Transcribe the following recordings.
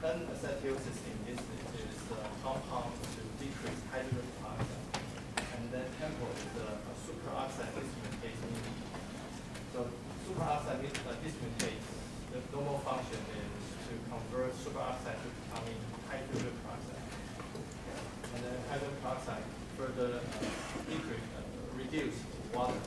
N-acetylcysteine is a compound to decrease hydrogen peroxide. And then tempo is a superoxide dismutase inhibitor. So superoxide dismutase, the normal function is to convert superoxide to becoming hydrogen peroxide. And then hydrogen peroxide further reduce water.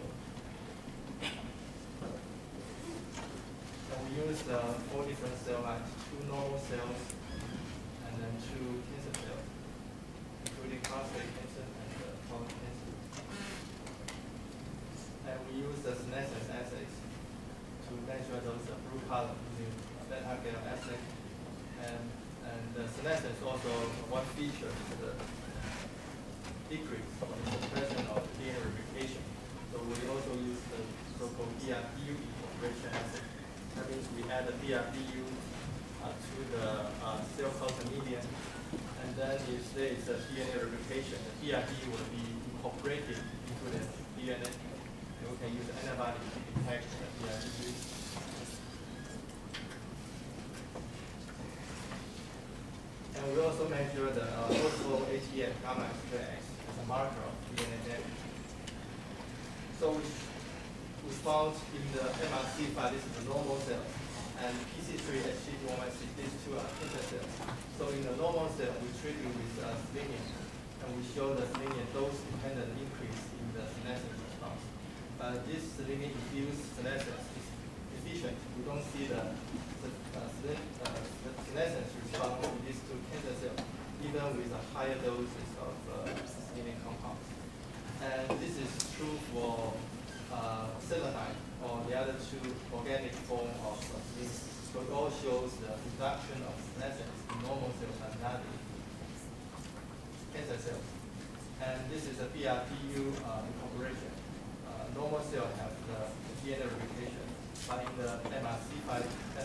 And we use 4 different cell lines, 2 normal cells, and then 2 cancer cells, including prostate cancer and colon cancer. And we use the senescence assays to measure those blue column using beta-gal assay. And the senescence also one feature is the decrease in the presence of DNA replication. So we also use the so-called BRBU incorporation assay. That means we add the BRBU to the cell culture medium, and then if there is a DNA replication, the BRBU will be incorporated into the DNA, and we can use antibody to detect the BRBU. And we also measure the possible ATM gamma X as a marker of DNA damage. So we found in the MRC file, this is the normal cell, and PC3 HT116, these 2 are cancer cells. So in the normal cell, we treat it with selenium, and we show the selenium dose-dependent increase in the senescence response. But this selenium-induced senescence is efficient. We don't see the senescence response in these 2 cancer cells, even with a higher doses of selenium compounds. And this is true for selenite or the other 2 organic forms of selenium. So it all shows the reduction of senescence in normal cells and not in cancer cells. And this is a BRBU incorporation. Normal cell have the DNA replication, but in the MRC5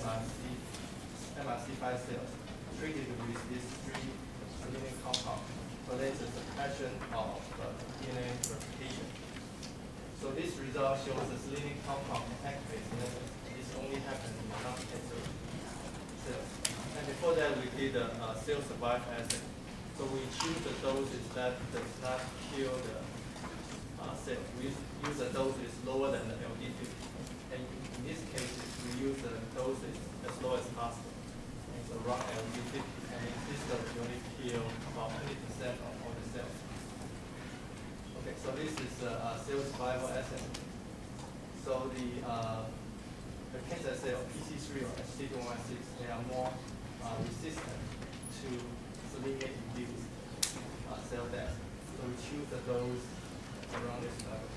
cells treated with these 3 selenium compounds. So there is a suppression of DNA replication. So this result shows the selenium compound activates senescence. This only happens in non-cancer cells. And before that, we did a cell survival assay. So we choose the doses that does not kill the cell. We use a dose that is lower than the LD50. And in these cases, we use the doses as low as possible. And it's around LD50. And in this dose, we only kill about 20% of all the cells. Okay, so this is a cell survival assay. So the cancer cell, PC3 or HT116, they are more resistant to selenium-induced cell death. So we choose the dose around this level.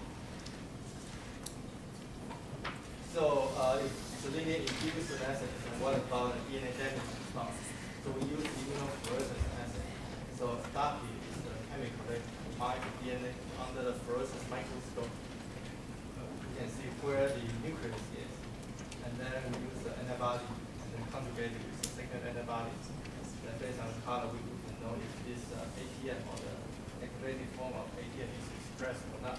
So if selenium-induced senescence, and what about the DNA damage response? So we use immunofluorescence assay. So DAPI is the chemical that combines the DNA under the fluorescence microscope. You can see where the nucleus is. And then we use the antibody and then conjugate it with the second antibody. Then based on the color, we can know if this ATM or the activated form of ATM is expressed or not.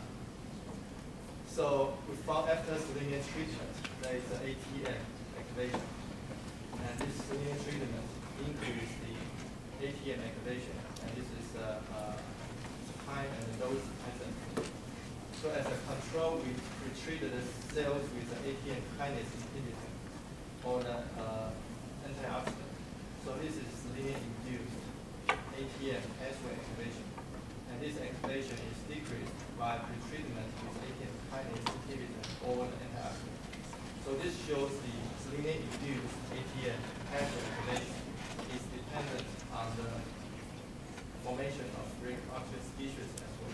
So we found after selenium treatment, there is an ATM activation. And this selenium treatment increases the ATM activation. And this is time and dose dependent. So as a control, we treated the cells with the ATM kinase inhibitor or the antioxidant. So this is selenium-induced ATM pathway activation. And this activation is decreased by pretreatment with ATM kinase inhibitor or the antioxidant. So this shows the selenium-induced ATM pathway activation is dependent on the formation of radioactive species as well.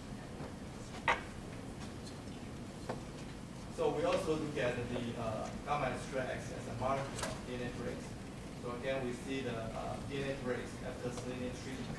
So we also look at the gamma extracts as a marker of DNA breaks. So again, we see the DNA breaks after selenium treatment.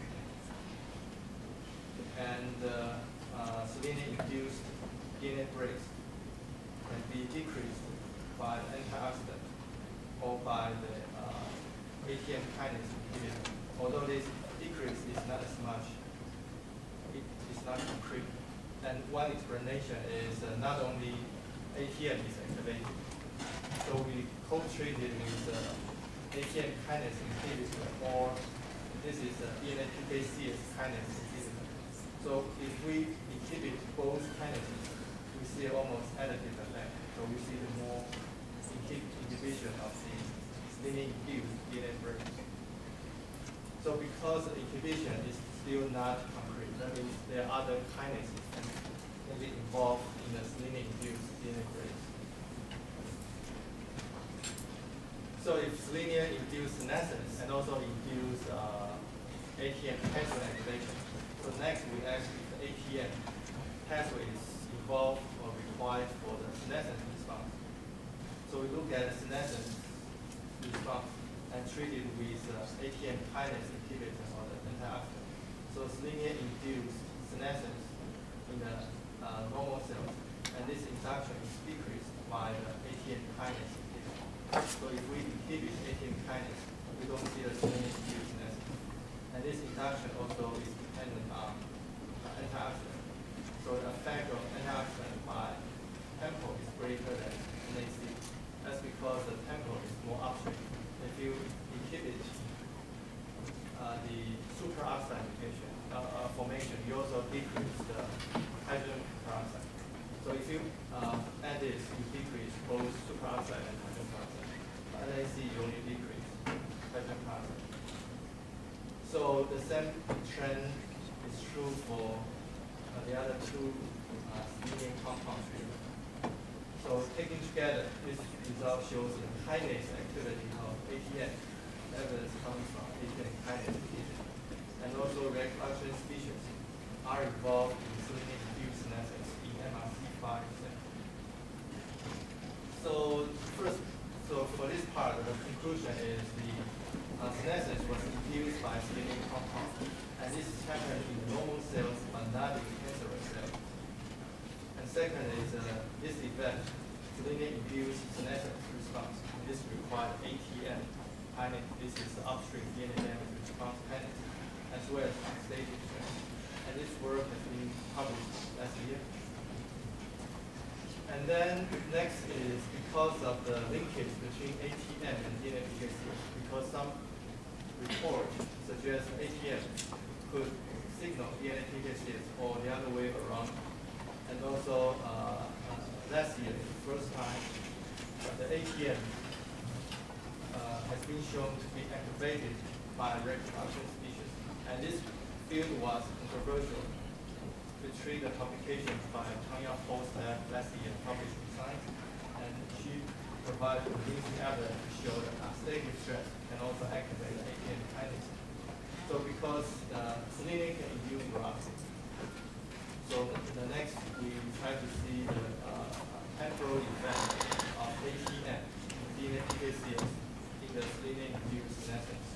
And selenium-induced DNA breaks can be decreased by the antioxidant or by the ATM kinase inhibitor. Although this decrease is not as much, it is not concrete. And one explanation is not only ATM is activated, so we co-treated with ATM ATM kinase inhibitor, or this is a DNA PKCS kinase inhibitor. So if we inhibit both kinases, we see almost additive effect. So we see the more inhibition of the selenium-induced DNA break. So because the inhibition is still not concrete, that means there are other kinases that can be involved in the selenium-induced DNA break. So if selenium induce senescence and also induce ATM pathway activation, so next we ask if the ATM pathway is involved or required for the senescence response. So we look at the senescence response and treat it with ATM kinase inhibitor or the antioxidant. So selenium induce senescence in the normal cells, and this induction is decreased by the ATM kinase inhibitor. So if we inhibit ATM kinase, we don't see the selenium-induced senescence. And this induction also is dependent on antioxidant. So the effect of antioxidant by tempo is greater than NAC. That's because the tempo is more upstream. If you inhibit the superoxide formation, you also decrease the hydrogen peroxide. So if you add this, you decrease both superoxide and hydrogen peroxide. NAC, you only decrease hydrogen peroxide. So the same trend is true for the other two selenium compound treatment. So taken together, this result shows the kinase activity of ATM. Evidence comes from ATM kinase inhibition. And also reaction species are involved in selenium-induced senescence in MRC5 cell. So first, for this part, the conclusion is the senescence was induced by selenium compound. And this is happening in normal cells, but not in cancerous cells. And second is this effect, selenium-induced senescence response. This requires ATM kinase. This is the upstream DNA damage response kinase, as well as oxidative stress. And this work has been published last year. And then next is because of the linkage between ATM and DNA PKCS, because some report suggests ATM could signal DNA PKCS or the other way around. And also last year, the first time, the ATM has been shown to be activated by reproduction species. And this field was controversial. Between the publication by Tanya Po's lab last year published in Science, and she provided convincing evidence to show that oxidative stress can also activate the ATM kinase. So because selenium can induce peroxide, so the next we try to see the temporal effect of ATM in DNA PKCS in the selenium-induced senescence.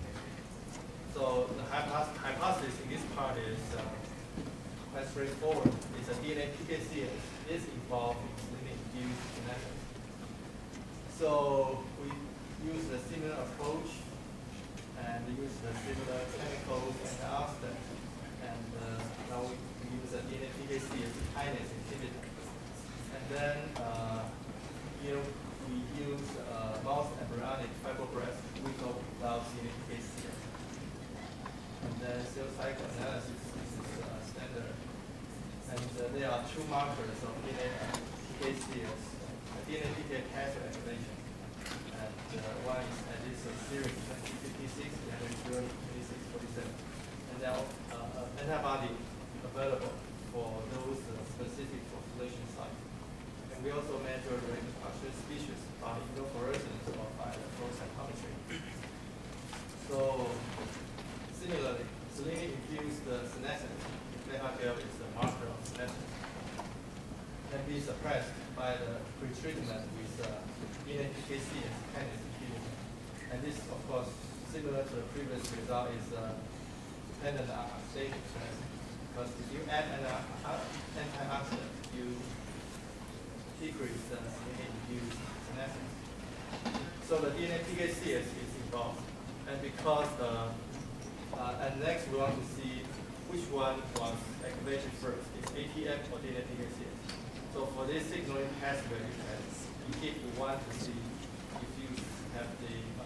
So the hypothesis in this part is quite straightforward. It's a DNA PKCS is involved in selenium-induced senescence. So we use a similar approach and use the similar chemicals and antioxidants. And now we use a DNA PKCS kinase inhibitor. And then here we use mouse embryonic fibroblasts with or without DNA PKCS. And then cell cycle analysis is standard. And there are two markers of DNA PKCS, DNA PK pathway activation. And one is at this series 2056, the other is 2647. And there are antibody available for those specific population sites. And we also measure the reproduction species by immunofluorescence or by flow cytometry. So similarly, selenium-induced senescence, gel is a marker of senescence, can be suppressed by the pretreatment with DNA PKCS kinase inhibitor. And this, of course, similar to the previous result, is dependent on oxidative stress. Because if you add an antioxidant, you decrease the selenium-induced senescence. So the DNA PKCS is involved. And because and next we want to see which one was activated first. Is ATM or DNA PKCS? So for this signaling pathway, you want to see if you have the